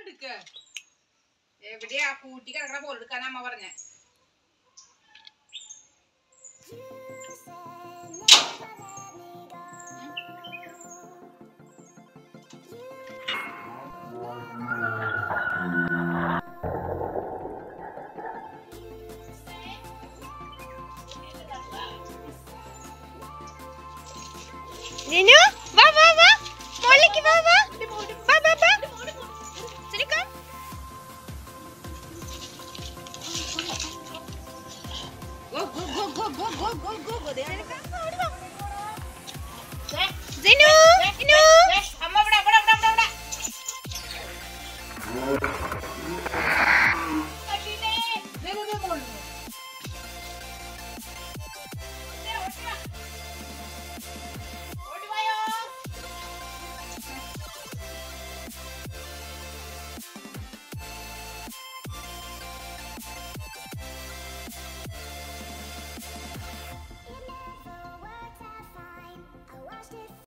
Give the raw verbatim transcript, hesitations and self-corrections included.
എവിടെയാ കൂട്ടി കിടക്കണ ബോൾ എടുക്കാൻ അമ്മ പറഞ്ഞ Nino, va, va, va. Molly, va, va. Va, va, va. Sini kom. Go, go, go, go, go, go, go, go, go. There. Zinu.